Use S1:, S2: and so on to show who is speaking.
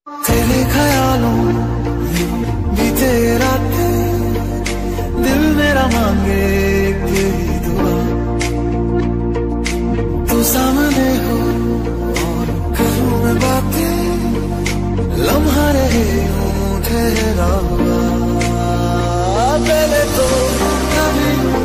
S1: तेरे ख्यालों बीते रातें, दिल मेरा मांगे तेरी दुआ। तू सामने हो और करूं मैं बातें, लम्हा रहे यूं ठहरा हुआ। पहले तो कभी